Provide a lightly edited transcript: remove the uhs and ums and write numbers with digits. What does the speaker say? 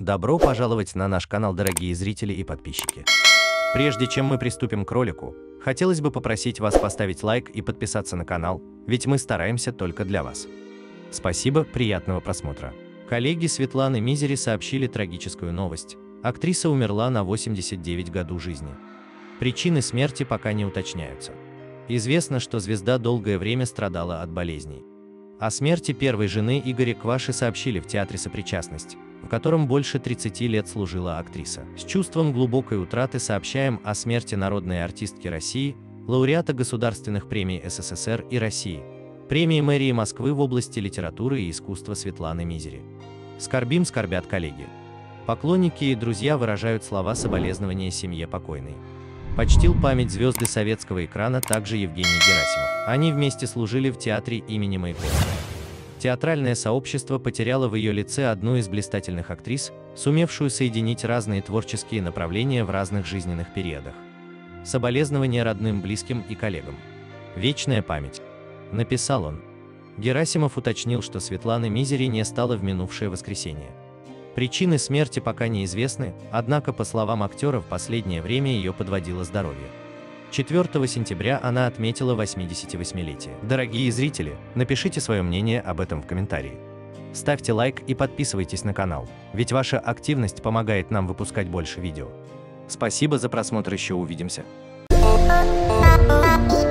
Добро пожаловать на наш канал, дорогие зрители и подписчики. Прежде чем мы приступим к ролику, хотелось бы попросить вас поставить лайк и подписаться на канал, ведь мы стараемся только для вас. Спасибо, приятного просмотра. Коллеги Светланы Мизери сообщили трагическую новость. Актриса умерла на 89 году жизни. Причины смерти пока не уточняются. Известно, что звезда долгое время страдала от болезней. О смерти первой жены Игоря Кваши сообщили в театре «Сопричастность», в котором больше 30 лет служила актриса. С чувством глубокой утраты сообщаем о смерти народной артистки России, лауреата государственных премий СССР и России, премии мэрии Москвы в области литературы и искусства Светланы Мизери. Скорбят коллеги. Поклонники и друзья выражают слова соболезнования семье покойной. Почтил память звезды советского экрана также Евгений Герасимов. Они вместе служили в театре имени Маяковского. Театральное сообщество потеряло в ее лице одну из блистательных актрис, сумевшую соединить разные творческие направления в разных жизненных периодах. Соболезнования родным, близким и коллегам. Вечная память. Написал он. Герасимов уточнил, что Светланы Мизери не стало в минувшее воскресенье. Причины смерти пока неизвестны, однако, по словам актера, в последнее время ее подводило здоровье. 4 сентября она отметила 88-летие. Дорогие зрители, напишите свое мнение об этом в комментарии. Ставьте лайк и подписывайтесь на канал, ведь ваша активность помогает нам выпускать больше видео. Спасибо за просмотр, еще увидимся.